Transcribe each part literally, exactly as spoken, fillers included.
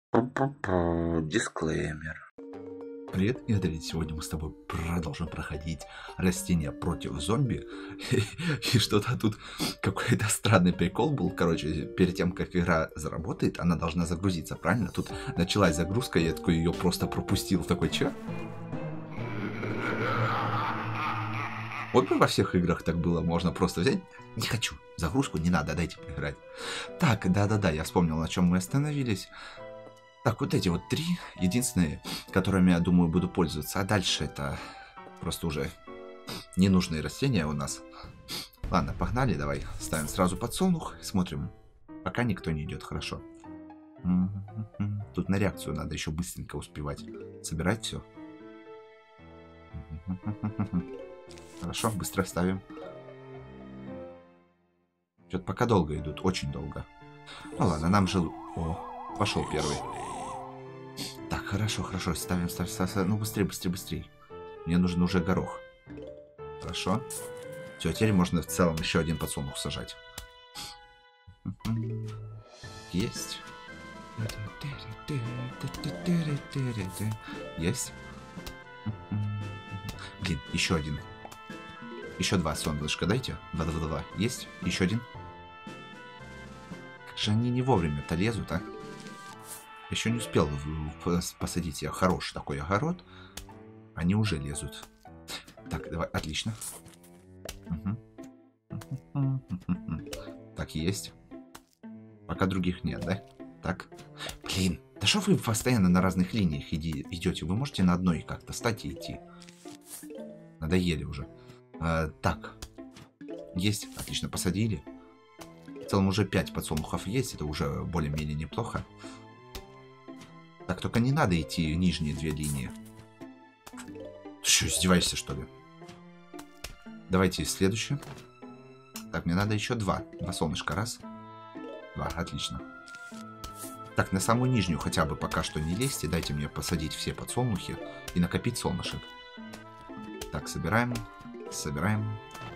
Пу-пу-пу. Дисклеймер. Привет, и Адель, сегодня мы с тобой продолжим проходить растения против зомби. И что-то тут какой-то странный прикол был. Короче, перед тем, как игра заработает, она должна загрузиться, правильно? Тут началась загрузка, я такой ее просто пропустил. Такой, че? Вот бы во всех играх так было, можно просто взять. Не хочу, загрузку не надо, дайте поиграть. Так, да-да-да, я вспомнил, на чем мы остановились. Так, вот эти вот три единственные, которыми, я думаю, буду пользоваться. А дальше это просто уже ненужные растения у нас. Ладно, погнали, давай. Ставим сразу подсолнух и смотрим. Пока никто не идет, хорошо. Тут на реакцию надо еще быстренько успевать собирать все. Хорошо, быстро ставим. Что-то пока долго идут, очень долго. Ну ладно, нам же... О, пошел первый. Так, хорошо, хорошо, ставим, ставим, ставим. Ну, быстрее, быстрее, быстрее. Мне нужен уже горох. Хорошо. Все, теперь можно в целом еще один подсолнух сажать. Есть. Есть. Блин, еще один. Еще два солнышка дайте. Два, два, два. Есть. Еще один. Как же они не вовремя-то лезут, а? Еще не успел посадить я хороший такой огород. Они уже лезут. Так, давай, отлично. Угу. Так, есть. Пока других нет, да? Так. Блин, да что вы постоянно на разных линиях иди, идете? Вы можете на одной как-то стать и идти. Надоели уже. А, так. Есть. Отлично, посадили. В целом уже пять подсолнухов есть. Это уже более-менее неплохо. Так, только не надо идти нижние две линии. Ты что, издеваешься, что ли? Давайте следующую. Так, мне надо еще два. Два солнышка. Раз. Два. Отлично. Так, на самую нижнюю хотя бы пока что не лезьте. Дайте мне посадить все подсолнухи и накопить солнышек. Так, собираем. Собираем.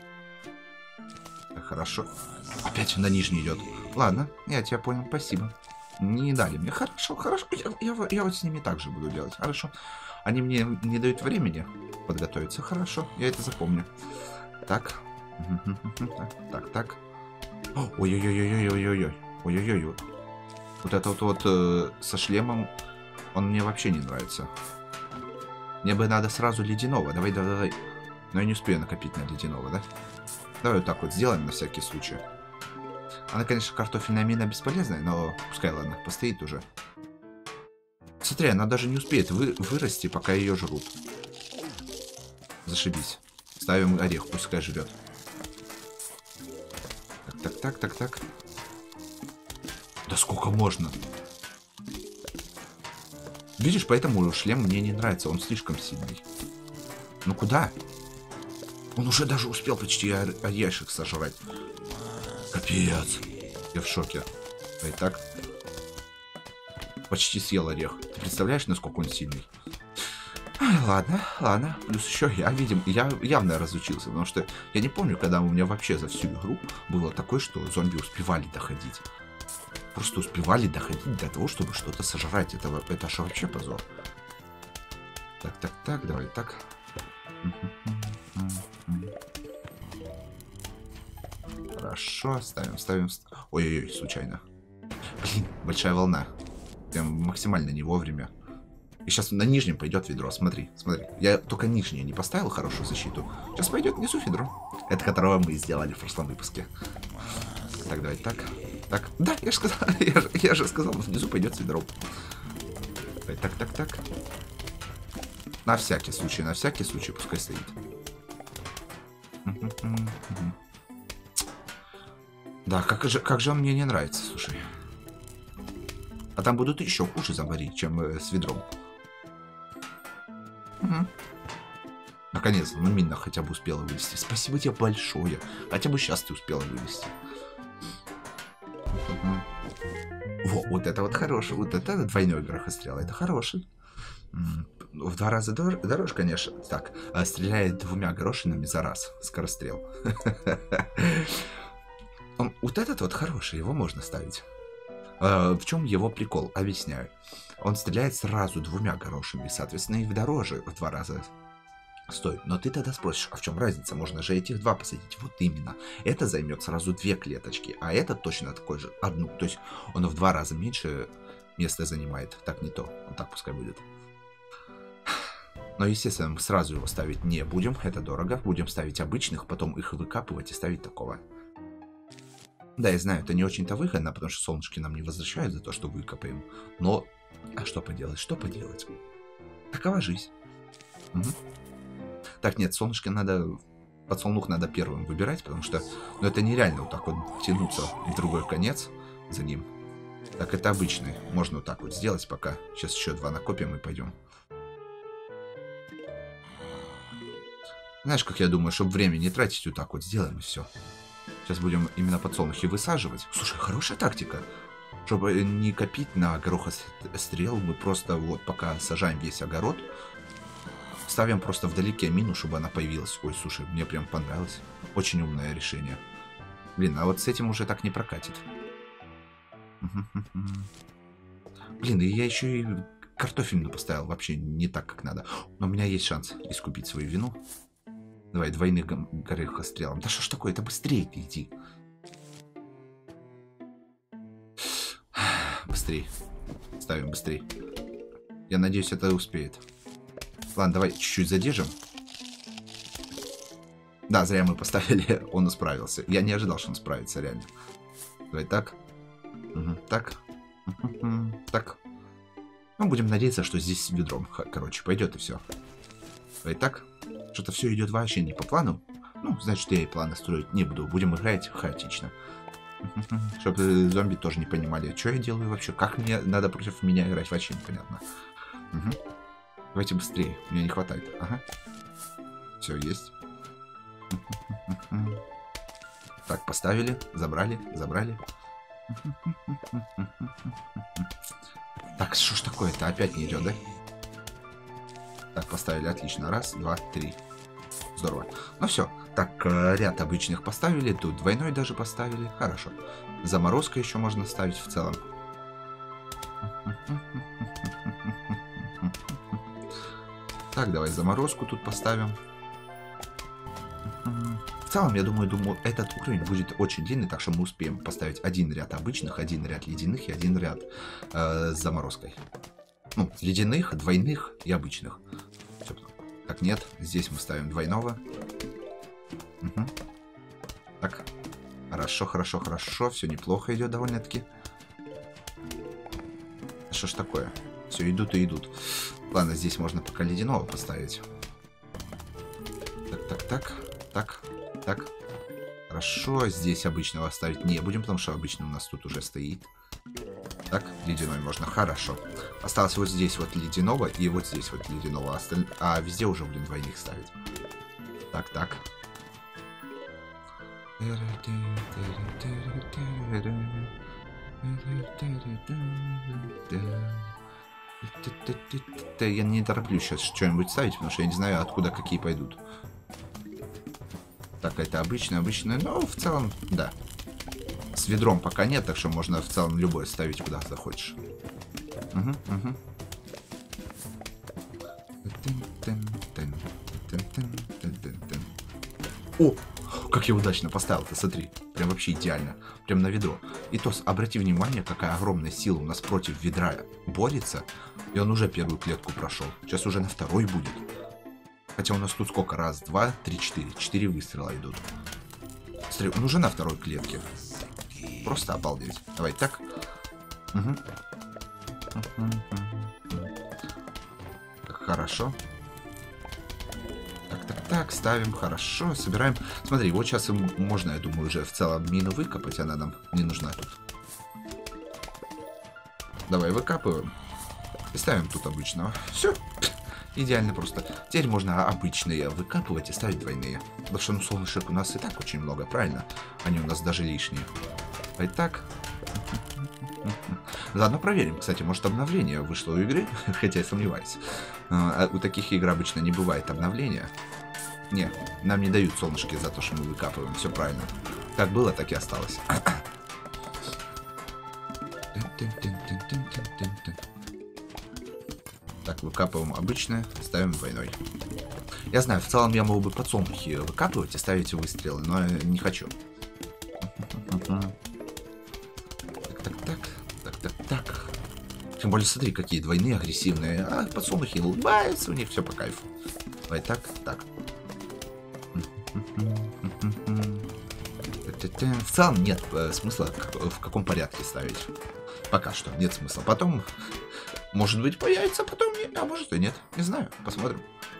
Так, хорошо. Опять на нижний идет. Ладно, я тебя понял. Спасибо. Не дали мне. Хорошо, хорошо. Я, я, я вот с ними так же буду делать. Хорошо. Они мне не дают времени подготовиться. Хорошо, я это запомню. Так. Так, так. Ой-ой-ой-ой-ой-ой-ой. Ой-ой-ой. Вот это вот, вот э, со шлемом, он мне вообще не нравится. Мне бы надо сразу ледяного. Давай, давай, давай. Но я не успею накопить на ледяного, да? Давай вот так вот сделаем на всякий случай. Она, конечно, картофельная мина бесполезная, но пускай, ладно, постоит уже. Смотри, она даже не успеет вы вырасти, пока ее жрут. Зашибись. Ставим орех, пускай жрет. Так, так, так, так, так. Да сколько можно? Видишь, поэтому шлем мне не нравится, он слишком сильный. Ну куда? Он уже даже успел почти орешек сожрать. Капец. Я в шоке. А и так. Почти съел орех. Ты представляешь, насколько он сильный? Ай, ладно, ладно. Плюс еще я, видим, я явно разучился. Потому что я не помню, когда у меня вообще за всю игру было такое, что зомби успевали доходить. Просто успевали доходить до того, чтобы что-то сожрать. Это, это же вообще позор. Так, так, так, давай так. Хорошо, ставим, ставим. Ой-ой-ой, случайно. Блин, большая волна. Прям максимально не вовремя. И сейчас на нижнем пойдет ведро. Смотри, смотри. Я только нижнее не поставил хорошую защиту. Сейчас пойдет внизу ведро. Это которого мы сделали в прошлом выпуске. Так, давай так. Так, да, я же сказал, я же, я же сказал, внизу пойдет ведро. Давай, так, так, так. На всякий случай, на всякий случай, пускай стоит. Да, как же, как же он мне не нравится, слушай. А там будут еще хуже зомбари, чем э, с ведром. Угу. Наконец-то, ну Мина хотя бы успела вылезти. Спасибо тебе большое. Хотя бы сейчас ты успела вылезти. Угу. Во, вот это вот хороший. Вот это двойной грохострел. Это хороший. В два раза дор дороже, конечно. Так, а стреляет двумя горошинами за раз. Скорострел. Он, вот этот вот хороший, его можно ставить. Э, в чем его прикол? Объясняю. Он стреляет сразу двумя горошами, соответственно, их дороже в два раза стоит. Но ты тогда спросишь, а в чем разница? Можно же этих два посадить. Вот именно. Это займет сразу две клеточки, а это точно такой же, одну. То есть он в два раза меньше места занимает. Так не то. Вот так пускай будет. Но, естественно, мы сразу его ставить не будем. Это дорого. Будем ставить обычных, потом их выкапывать и ставить такого. Да, я знаю, это не очень-то выгодно, потому что солнышки нам не возвращают за то, что выкопаем. Но, а что поделать, что поделать? Такова жизнь. Угу. Так, нет, солнышки надо... Подсолнух надо первым выбирать, потому что... Ну, это нереально вот так вот тянуться в другой конец за ним. Так, это обычный. Можно вот так вот сделать пока. Сейчас еще два накопим и пойдем. Знаешь, как я думаю, чтобы время не тратить, вот так вот сделаем и все. Сейчас будем именно подсолнухи высаживать. Слушай, хорошая тактика. Чтобы не копить на горохострел, мы просто вот пока сажаем весь огород, ставим просто вдалеке мину, чтобы она появилась. Ой, слушай, мне прям понравилось. Очень умное решение. Блин, а вот с этим уже так не прокатит. Блин, и я еще и картофельную поставил вообще не так, как надо. Но у меня есть шанс искупить свою вину. Давай, двойных горохострелом. Да что ж такое, это быстрее иди. Быстрей. Ставим быстрей. Я надеюсь, это успеет. Ладно, давай чуть-чуть задержим. Да, зря мы поставили, он справился. Я не ожидал, что он справится, реально. Давай так. Угу, так. Угу, так. Ну, будем надеяться, что здесь ведром, короче, пойдет и все. Давай так. Что-то все идет вообще не по плану. Ну, значит, я и планы строить не буду. Будем играть хаотично. Чтобы зомби тоже не понимали, что я делаю вообще. Как мне надо против меня играть, вообще непонятно. Угу. Давайте быстрее. Мне не хватает. Ага. Все, есть. Так, поставили. Забрали. Забрали. Так, что ж такое-то? Опять не идет, да? Так, поставили. Отлично. Раз, два, три. Здорово. Ну все. Так, ряд обычных поставили. Тут двойной даже поставили. Хорошо. Заморозка еще можно ставить в целом. Так, давай заморозку тут поставим. В целом, я думаю, думаю, этот уровень будет очень длинный, так что мы успеем поставить один ряд обычных, один ряд ледяных и один ряд э, с заморозкой. Ну, ледяных, двойных и обычных. Так, нет, здесь мы ставим двойного. Угу. Так, хорошо, хорошо, хорошо, все неплохо идет довольно-таки. Что ж такое? Все, идут и идут. Ладно, здесь можно пока ледяного поставить. Так, так, так, так, так. Хорошо, здесь обычного ставить не будем, потому что обычно у нас тут уже стоит. Так, ледяной можно, хорошо. Осталось вот здесь вот ледяного и вот здесь вот ледяного. Осталь... А везде уже, блин, двойных ставить. Так, так. Я не тороплюсь сейчас что-нибудь ставить, потому что я не знаю, откуда какие пойдут. Так, это обычное, обычное, но в целом, да. С ведром пока нет, так что можно в целом любой ставить, куда захочешь. Угу, угу. О, как я удачно поставил, ты смотри. Прям вообще идеально. Прям на ведро. И то, обрати внимание, какая огромная сила у нас против ведра борется. И он уже первую клетку прошел. Сейчас уже на второй будет. Хотя у нас тут сколько? Раз, два, три, четыре. Четыре выстрела идут. Смотри, он уже на второй клетке. Просто обалдеть. Давай так. Угу. Хорошо. Так, так, так, ставим, хорошо, собираем. Смотри, вот сейчас можно, я думаю, уже в целом мину выкопать, она нам не нужна тут. Давай выкапываем. И ставим тут обычного. Все. Идеально просто. Теперь можно обычные выкапывать и ставить двойные. Потому что, ну, солнышек у нас и так очень много, правильно? Они у нас даже лишние. А так. Заодно проверим. Кстати, может, обновление вышло у игры? Хотя я сомневаюсь. А у таких игр обычно не бывает обновления. Не, нам не дают солнышки за то, что мы выкапываем. Все правильно. Как было, так и осталось. Так, выкапываем обычное, ставим двойной. Я знаю, в целом я мог бы подсолнухи выкапывать и ставить выстрелы, но не хочу. Так, так, так, так, так, так. Тем более, смотри, какие двойные, агрессивные. А подсолнухи улыбаются, у них все по кайфу. Давай так, так. В целом нет смысла в каком порядке ставить. Пока что нет смысла. Потом, может быть, появится, потом нет, а может и нет. Не знаю, посмотрим.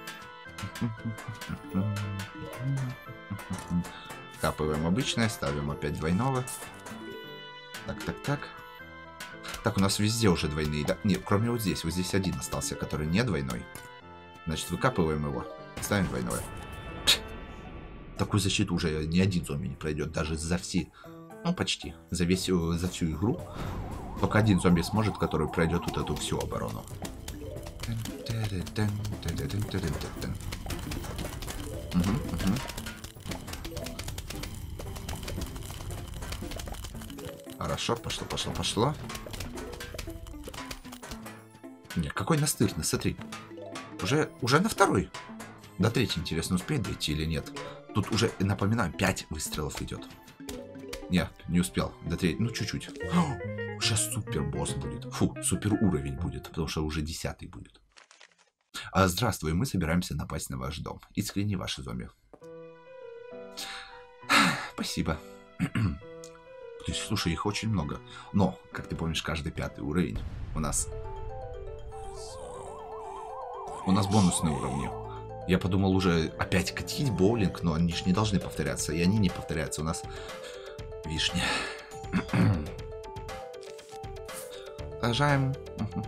Капываем обычное, ставим опять двойного. Так, так, так. Так, у нас везде уже двойные, да? Нет, кроме вот здесь. Вот здесь один остался, который не двойной. Значит, выкапываем его. Ставим двойное. Такую защиту уже ни один зомби не пройдет. Даже за все... Ну, почти. За, весь, за всю игру. Только один зомби сможет, который пройдет вот эту всю оборону. Угу, угу. Хорошо, пошло, пошло, пошло. Не, какой настырный, смотри. Уже, уже на второй. До третьей, интересно, успеет дойти или нет. Тут уже, напоминаю, пять выстрелов идет. Не, не успел. До третьей, ну чуть-чуть. Сейчас супер босс будет. Фу, супер уровень будет, потому что уже десятый будет. А, здравствуй, мы собираемся напасть на ваш дом. Искренне ваши зомби. Спасибо. То есть, слушай, их очень много. Но, как ты помнишь, каждый пятый уровень у нас... У нас бонусные уровни. Я подумал уже опять катить боулинг, но они же не должны повторяться. И они не повторяются. У нас вишня. Сажаем.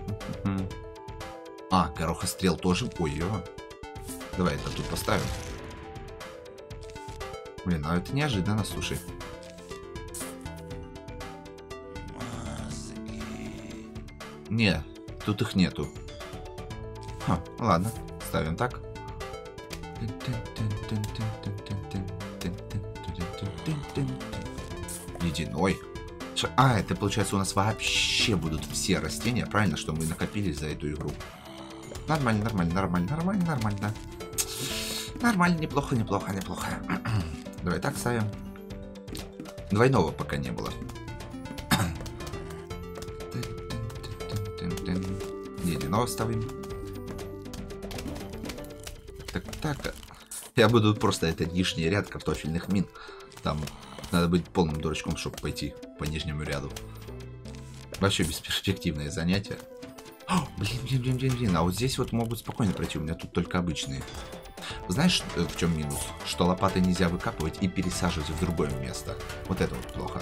А, горохострел тоже. Ой-ё. Давай это тут поставим. Блин, ну это неожиданно, слушай. Не, тут их нету. Ха, ладно, ставим так. Ледяной. А, это получается у нас вообще будут все растения, правильно, что мы накопили за эту игру. Нормально, нормально, нормально, нормально, нормально. Нормально, неплохо, неплохо, неплохо. Давай так ставим. Двойного пока не было. Ледяного ставим. Так, так. Я буду просто это лишний ряд картофельных мин. Там надо быть полным дурачком, чтобы пойти по нижнему ряду. Вообще бесперспективное занятие. О, блин, блин, блин, блин, блин. А вот здесь вот могут спокойно пройти. У меня тут только обычные. Знаешь, в чем минус? Что лопатой нельзя выкапывать и пересаживать в другое место. Вот это вот плохо.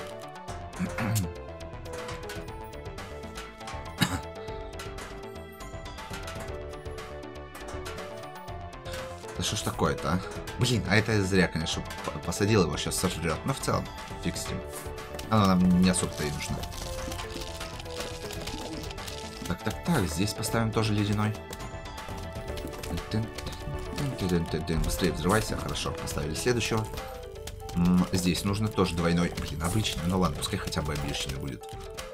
Да что ж такое-то, а? Блин, а это зря, конечно, посадил его, сейчас сожрет. Но в целом, фиг с ним. Оно нам не особо-то и нужно. Так, так, так, здесь поставим тоже ледяной. Быстрее взрывайся, хорошо, поставили следующего. Здесь нужно тоже двойной. Блин, обычный, ну ладно, пускай хотя бы обычный будет.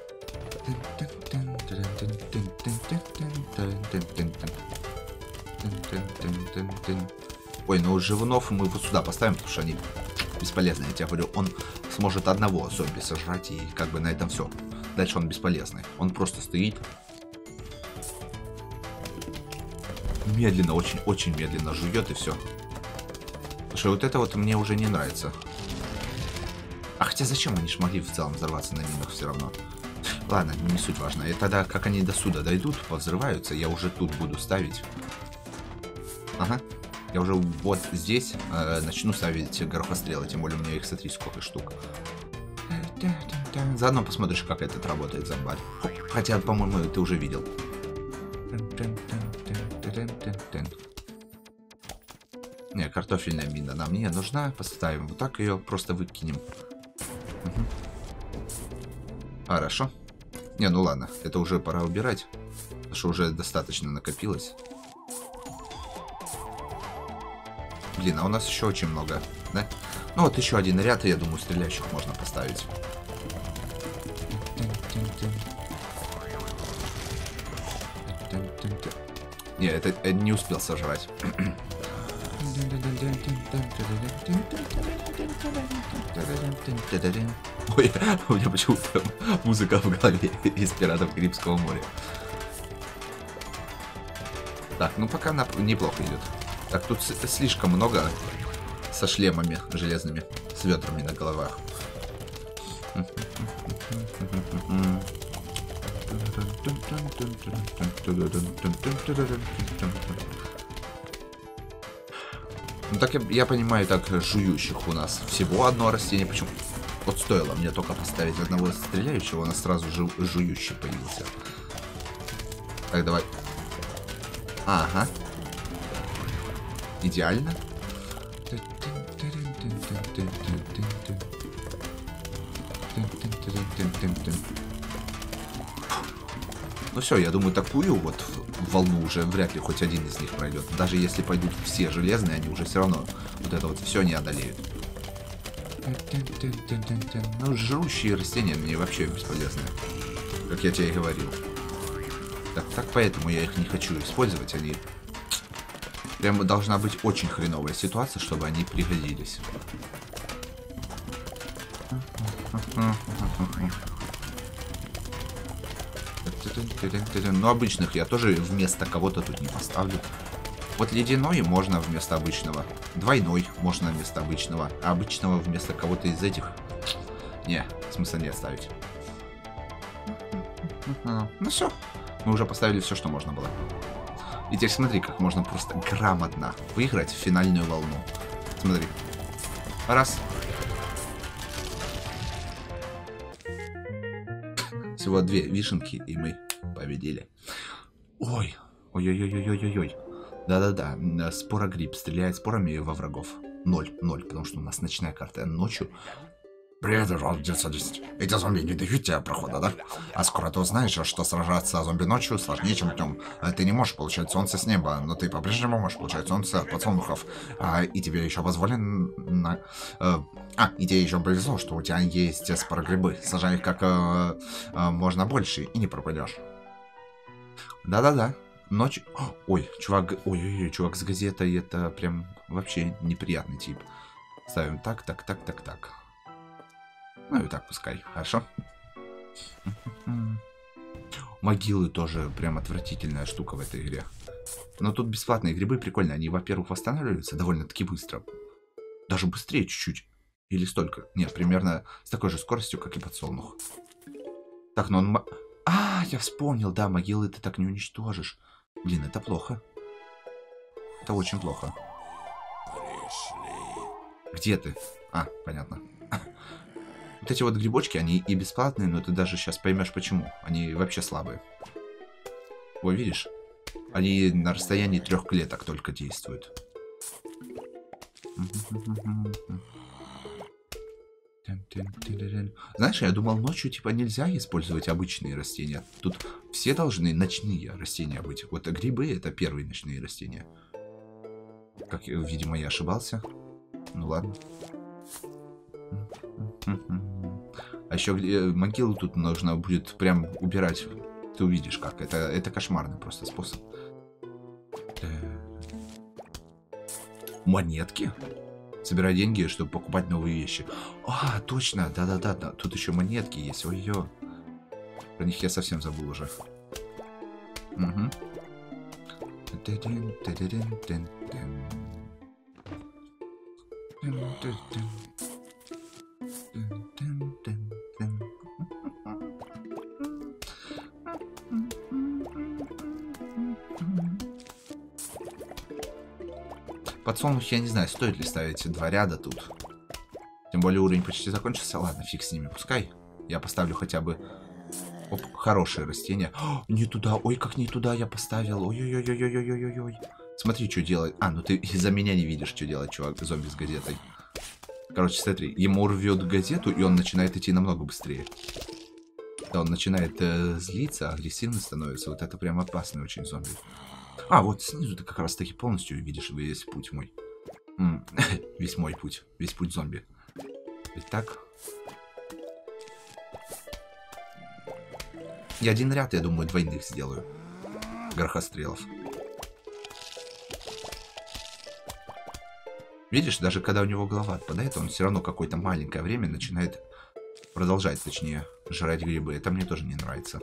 Ой, ну живунов мы вот сюда поставим, потому что они бесполезны. Я тебе говорю, он сможет одного зомби сожрать, и как бы на этом все. Дальше он бесполезный. Он просто стоит. Медленно, очень-очень медленно жует, и все. Потому что вот это вот мне уже не нравится. А хотя зачем они ж могли в целом взорваться на минах все равно? Ладно, не суть важно. И тогда, как они до сюда дойдут, повзрываются, я уже тут буду ставить. Ага. Я уже вот здесь э, начну ставить горохострелы, тем более у меня их, смотри, сколько штук. Заодно посмотришь, как этот работает зомбарь. Хотя, по-моему, ты уже видел. Не, картофельная мина нам не нужна. Поставим вот так ее, просто выкинем. Угу. Хорошо. Не, ну ладно, это уже пора убирать. Потому что уже достаточно накопилось. Блин, а у нас еще очень много, да? Ну вот еще один ряд, и я думаю, стреляющих можно поставить. Не, это, это не успел сожрать. Ой, у меня почему-то музыка в голове из «Пиратов Карибского моря». Так, ну пока на... неплохо идет. Так, тут слишком много со шлемами железными, с ведрами на головах. Ну так я, я понимаю, так жующих у нас всего одно растение. Почему? Вот стоило мне только поставить одного стреляющего, у нас сразу же жующий появился. Так, давай. Ага. Идеально. Ну все, я думаю, такую вот волну уже вряд ли хоть один из них пройдет. Даже если пойдут все железные, они уже все равно вот это вот все не одолеют. Ну, жрущие растения мне вообще бесполезны. Как я тебе и говорил. Так, так поэтому я их не хочу использовать. Они... Прямо должна быть очень хреновая ситуация, чтобы они пригодились. Но обычных я тоже вместо кого-то тут не поставлю. Вот ледяной можно вместо обычного. Двойной можно вместо обычного. А обычного вместо кого-то из этих... Не, смысла не оставить. Ну все. Мы уже поставили все, что можно было. И теперь смотри, как можно просто грамотно выиграть финальную волну. Смотри. Раз. Всего две вишенки, и мы победили. Ой. Ой-ой-ой-ой-ой-ой. Да-да-да. Спорогриб стреляет спорами во врагов. Ноль. Ноль, потому что у нас ночная карта. Ночью... Привет, девятьсот десять. Эти зомби не дают тебе прохода, да? А скоро ты узнаешь, что сражаться с зомби ночью сложнее, чем днем. Ты не можешь получать солнце с неба, но ты по-прежнему можешь получать солнце от подсолнухов. А, и тебе еще позволено... На... А, и тебе еще повезло, что у тебя есть спорогрибы. Сажай их как э, э, можно больше и не пропадешь. Да-да-да. Ночью... Ой, чувак... Ой-ой-ой, чувак с газетой, это прям вообще неприятный тип. Ставим так, так, так, так, так. Ну и так пускай, хорошо. Могилы тоже прям отвратительная штука в этой игре. Но тут бесплатные грибы прикольные. Они, во-первых, восстанавливаются довольно-таки быстро. Даже быстрее чуть-чуть. Или столько. Нет, примерно с такой же скоростью, как и подсолнух. Так, ну он... А, я вспомнил, да, могилы ты так не уничтожишь. Блин, это плохо. Это очень плохо. Где ты? А, понятно. Вот эти вот грибочки, они и бесплатные, но ты даже сейчас поймешь почему. Они вообще слабые. Ой, видишь? Они на расстоянии трех клеток только действуют. Знаешь, я думал, ночью типа нельзя использовать обычные растения. Тут все должны ночные растения быть. Вот грибы — это первые ночные растения. Как, видимо, я ошибался. Ну ладно. А еще могилу тут нужно будет прям убирать. Ты увидишь как. Это, это кошмарный просто способ. Монетки? Собирай деньги, чтобы покупать новые вещи. А, точно. Да-да-да. Тут еще монетки есть. Ой-ё. Про них я совсем забыл уже. Угу. Подсолнух, я не знаю, стоит ли ставить два ряда тут. Тем более уровень почти закончился. Ладно, фиг с ними, пускай. Я поставлю хотя бы... Оп, хорошие растения. О, не туда, ой, как не туда я поставил. Ой-ой-ой-ой-ой-ой-ой. Смотри, что делает. А, ну ты из-за меня не видишь, что делает чувак, зомби с газетой. Короче, смотри, ему рвет газету, и он начинает идти намного быстрее. Да, он начинает э, злиться, агрессивно становится. Вот это прям опасный очень зомби. А, вот снизу ты как раз таки полностью видишь весь путь мой. М -м, весь мой путь. Весь путь зомби. Итак. Я один ряд, я думаю, двойных сделаю. горохострелов. Видишь, даже когда у него голова отпадает, он все равно какое-то маленькое время начинает продолжать, точнее, жрать грибы. Это мне тоже не нравится.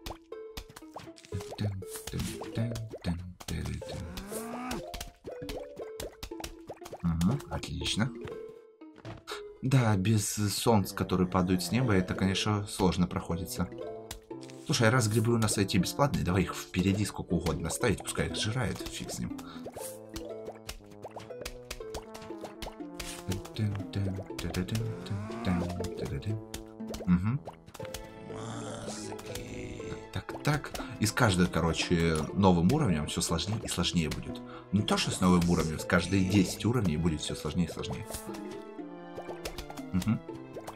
Угу, отлично. Да, без солнц, которые падают с неба, это, конечно, сложно проходится. Слушай, а раз грибы у нас эти бесплатные, давай их впереди сколько угодно ставить, пускай их сжирает, фиг с ним. Угу. Так, так. И с каждым, короче, новым уровнем все сложнее и сложнее будет. Не то, что с новым уровнем, с каждые десять уровней будет все сложнее и сложнее. Угу.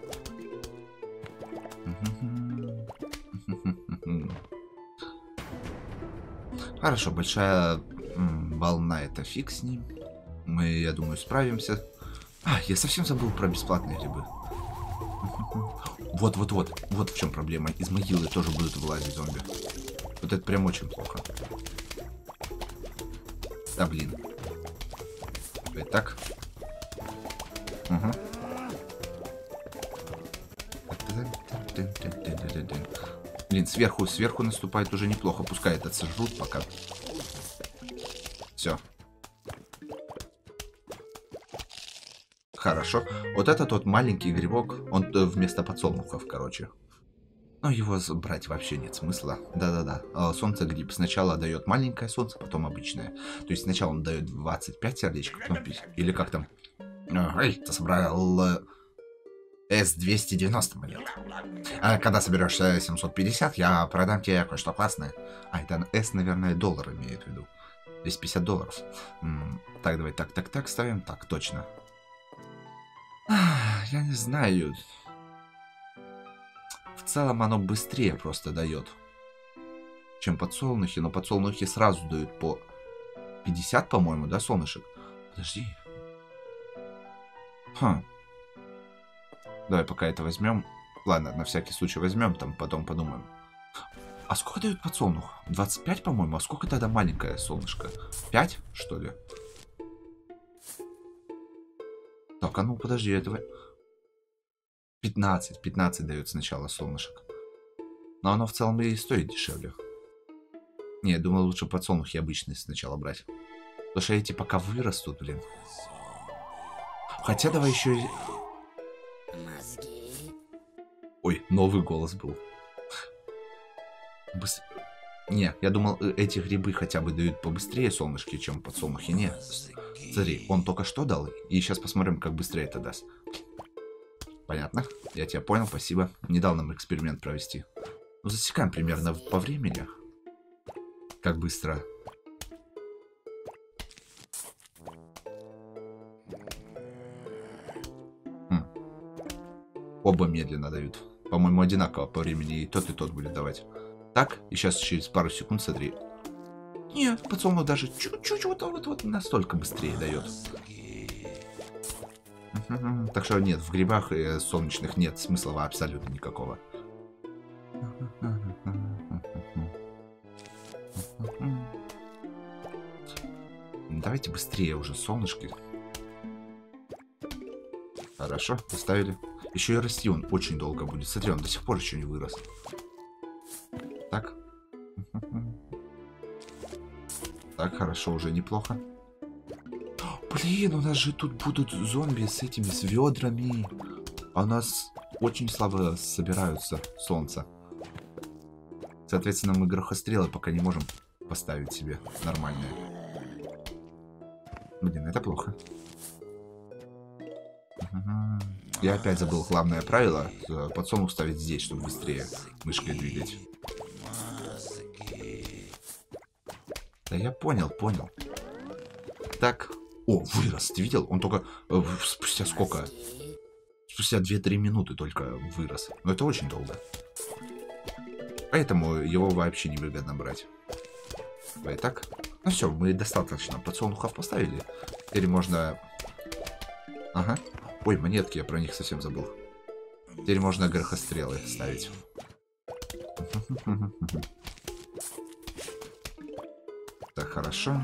Хорошо, большая волна, это фиг с ним. Мы, я думаю, справимся. А, я совсем забыл про бесплатные грибы. Вот-вот-вот, вот в чем проблема. Из могилы тоже будут вылазить зомби. Вот это прям очень плохо. Да, блин. Так. Угу. Блин, сверху, сверху наступает уже неплохо. Пускай этот сожрут пока. Все. Хорошо. Вот этот вот маленький грибок, он вместо подсолнухов, короче. Но его брать вообще нет смысла. Да-да-да. Солнце гриб. Сначала дает маленькое солнце, потом обычное. То есть сначала он дает двадцать пять сердечек, потом пять. Или как там? Эй, ты собрал эс двести девяносто монет. А когда соберешь семьсот пятьдесят, я продам тебе кое-что классное. А, это S, наверное, доллар имеет в виду. двести пятьдесят долларов. М-м, так, давай, так, так, так, ставим. Так, точно. Я не знаю. В целом оно быстрее просто дает, чем подсолнухи. Но подсолнухи сразу дают по пятьдесят, по-моему, да, солнышек? Подожди. Хм. Давай пока это возьмем. Ладно, на всякий случай возьмем, там потом подумаем. А сколько дают подсолнух? двадцать пять, по-моему. А сколько тогда маленькое солнышко? пять, что ли? Так, а ну подожди, этого... пятнадцать, пятнадцать дает сначала солнышек. Но оно в целом и стоит дешевле. Не, я думаю, лучше подсолнухи обычные сначала брать. Потому что эти пока вырастут, блин. Хотя давай еще... Ой, новый голос был. Быс... Не, я думал, эти грибы хотя бы дают побыстрее солнышки, чем подсолнухи. Не, смотри, он только что дал, и сейчас посмотрим, как быстрее это даст. Понятно, я тебя понял, спасибо. Не дал нам эксперимент провести. Ну, засекаем примерно по времени. Как быстро. Хм. Оба медленно дают. По-моему, одинаково по времени, и тот, и тот будет давать. Так, и сейчас через пару секунд, смотри. Нет, подсолнух даже чуть-чуть вот, вот, вот настолько быстрее дает. Так что нет, в грибах и солнечных нет смысла абсолютно никакого. Давайте быстрее уже солнышки. Хорошо, поставили. Еще и расти он очень долго будет. Смотри, он до сих пор еще не вырос. Так. Так, хорошо, уже неплохо. Блин, у нас же тут будут зомби с этими, с ведрами. А у нас очень слабо собираются солнца. Соответственно, мы грохострелы пока не можем поставить себе нормальные. Блин, это плохо. Я опять забыл главное правило. Подсолнух ставить здесь, чтобы быстрее мышкой двигать. Да я понял, понял. Так. О, вырос, ты видел? Он только э, спустя сколько? Спустя две-три минуты только вырос. Но это очень долго. Поэтому его вообще невыгодно брать. Давай так. Ну все, мы достаточно подсолнухов поставили. Теперь можно... Ага. Ой, монетки, я про них совсем забыл. Теперь можно грохострелы ставить. хорошо.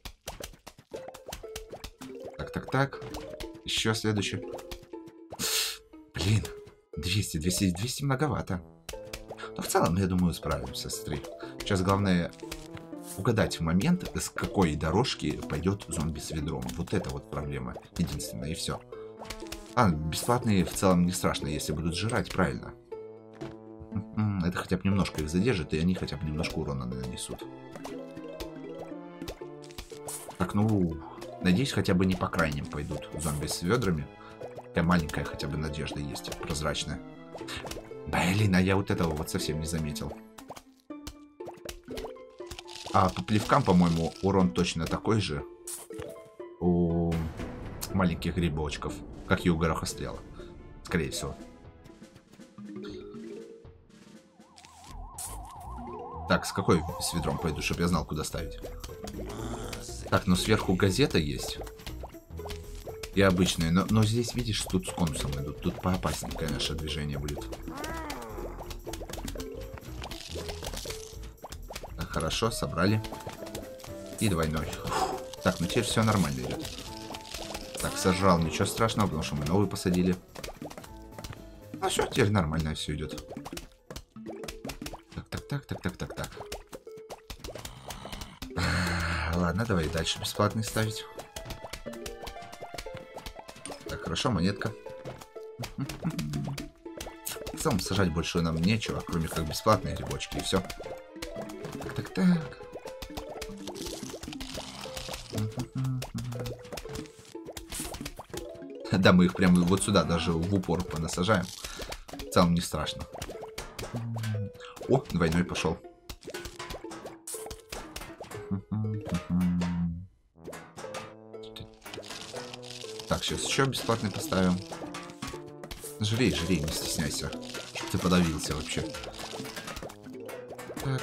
Так, так, так. Еще следующий. Блин, двести, двести, двести многовато. Но в целом, я думаю, справимся с три. Сейчас главное угадать в момент, с какой дорожки пойдет зомби с ведром. Вот это вот проблема. Единственная, и все. А, бесплатные в целом не страшно, если будут жрать, правильно. Это хотя бы немножко их задержит, и они хотя бы немножко урона нанесут. Так, ну, надеюсь, хотя бы не по крайним пойдут зомби с ведрами. Такая маленькая хотя бы надежда есть, прозрачная. Блин, а я вот этого вот совсем не заметил. А по плевкам, по-моему, урон точно такой же у маленьких грибочков, как и у горохострела. Скорее всего. Так, с какой с ведром пойду, чтобы я знал, куда ставить? Так, ну сверху газета есть. И обычные, но, но здесь, видишь, тут с конусом идут. Тут поопаснее, конечно, движение будет. Так, хорошо, собрали. И двойной. Фух. Так, ну теперь все нормально идет. Так, сожрал, ничего страшного, потому что мы новый посадили. Ну все, теперь нормально все идет. Так, так, так, так, так, так, так. Ладно, давай дальше бесплатный ставить. Так, хорошо, монетка. В целом сажать больше нам нечего, кроме как бесплатные грибочки, и все. Так, так, так. Да, мы их прямо вот сюда даже в упор понасажаем. В целом не страшно. О, двойной пошел. Так, сейчас еще бесплатный поставим. Жрей, жрей, не стесняйся. Чтоб ты подавился вообще. Так.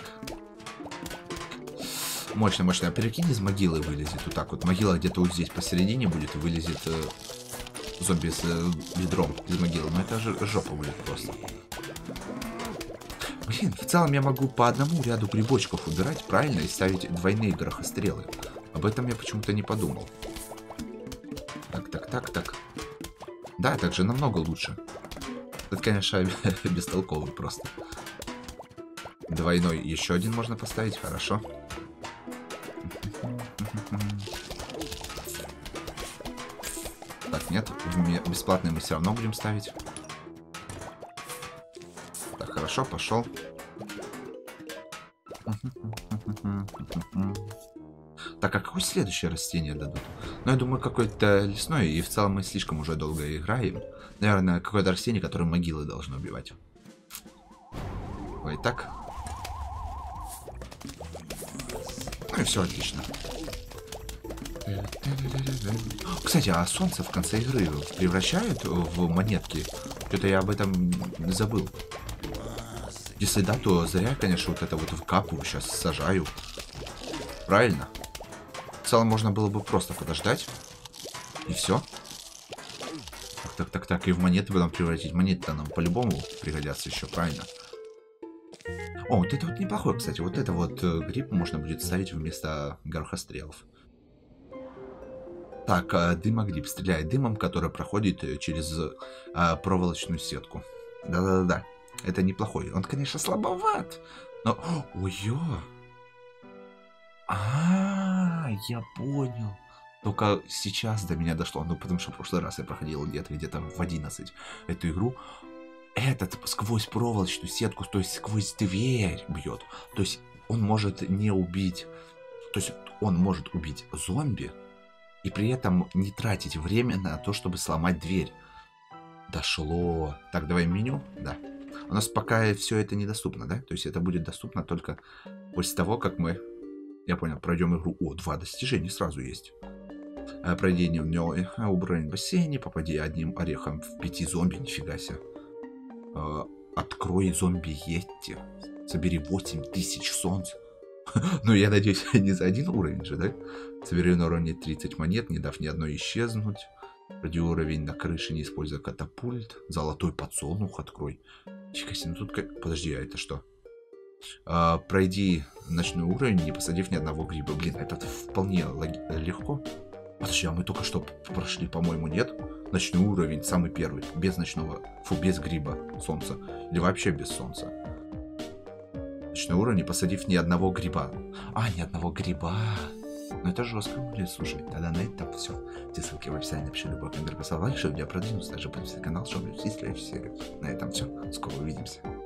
Мощно, мощно. А перекинь, из могилы вылезет. Вот так вот. Могила где-то вот здесь посередине будет. Вылезет э, зомби с э, ведром из могилы. Но это же жопа будет просто. Блин, в целом я могу по одному ряду грибочков убирать, правильно? И ставить двойные горохострелы. Об этом я почему-то не подумал. Так, так, так, так. Да, так же намного лучше. Это, конечно, бестолковый просто. Двойной еще один можно поставить, хорошо. Так, нет, бесплатный мы все равно будем ставить. Так, хорошо, пошел. Так, а какое следующее растение дадут? Ну, я думаю, какое-то лесное, и в целом мы слишком уже долго играем. Наверное, какое-то растение, которое могилы должно убивать. Ой, так. Ну и все отлично. Кстати, а солнце в конце игры превращают в монетки? Что-то я об этом забыл. Если да, то зря, конечно, вот это вот вкапываю, сейчас сажаю. Правильно? В целом можно было бы просто подождать. И все. Так, так, так, так. И в монеты потом превратить. Монеты-то нам по-любому пригодятся еще, правильно? О, вот это вот неплохой, кстати. Вот это вот э, гриб можно будет ставить вместо горохострелов. Так, э, дымогриб стреляет дымом, который проходит э, через э, проволочную сетку. Да-да-да. Это неплохой. Он, конечно, слабоват. Но... Ой-ё! А, я понял. Только сейчас до меня дошло. Ну, потому что в прошлый раз я проходил где-то где-то в одиннадцать эту игру. Этот сквозь проволочную сетку, то есть сквозь дверь бьет. То есть он может не убить... То есть он может убить зомби и при этом не тратить время на то, чтобы сломать дверь. Дошло. Так, давай меню. Да. У нас пока все это недоступно, да? То есть это будет доступно только после того, как мы... Я понял, пройдем игру. О, два достижения сразу есть. Пройдение в него, убрание в бассейне, попади одним орехом в пяти зомби, нифига себе. Открой зомби Йетти. Собери восемь тысяч солнц. Ну, я надеюсь, не за один уровень же, да? Собери на уровне тридцать монет, не дав ни одной исчезнуть. Пройди уровень на крыше, не используя катапульт. Золотой подсолнух открой. Фига себе, ну тут как... Подожди, а это что? А, пройди ночной уровень, не посадив ни одного гриба. Блин, это вполне логи- легко. Подожди, а мы только что прошли, по-моему, нет? Ночной уровень, самый первый, без ночного, фу, без гриба солнца. Или вообще без солнца. Ночной уровень, не посадив ни одного гриба. А, ни одного гриба. Ну это жестко будет, слушай. Тогда на этом все. Все ссылки в описании. Напиши любой комментарий, поставь лайк, чтобы я продвинулся. Также подписывайся на канал, чтобы не следующий серии. На этом все. Скоро увидимся.